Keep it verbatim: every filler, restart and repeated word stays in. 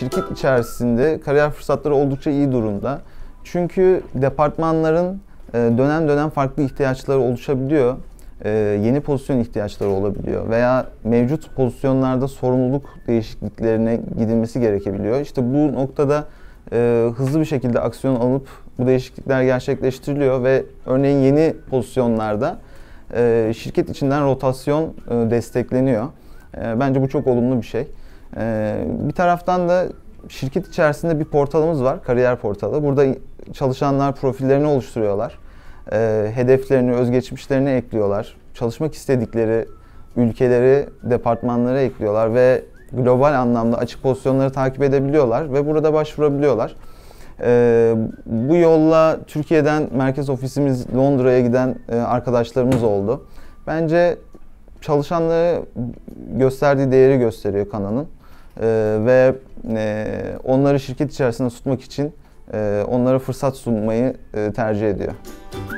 şirket içerisinde kariyer fırsatları oldukça iyi durumda. Çünkü departmanların dönem dönem farklı ihtiyaçları oluşabiliyor. Yeni pozisyon ihtiyaçları olabiliyor veya mevcut pozisyonlarda sorumluluk değişikliklerine gidilmesi gerekebiliyor. İşte bu noktada hızlı bir şekilde aksiyon alıp bu değişiklikler gerçekleştiriliyor ve örneğin yeni pozisyonlarda şirket içinden rotasyon destekleniyor. Bence bu çok olumlu bir şey. Bir taraftan da şirket içerisinde bir portalımız var, kariyer portalı. Burada çalışanlar profillerini oluşturuyorlar. Hedeflerini, özgeçmişlerini ekliyorlar. Çalışmak istedikleri ülkeleri, departmanları ekliyorlar ve global anlamda açık pozisyonları takip edebiliyorlar ve burada başvurabiliyorlar. Bu yolla Türkiye'den merkez ofisimiz Londra'ya giden arkadaşlarımız oldu. Bence çalışanlara gösterdiği değeri gösteriyor Kanan'ın ve onları şirket içerisinde tutmak için onlara fırsat sunmayı tercih ediyor.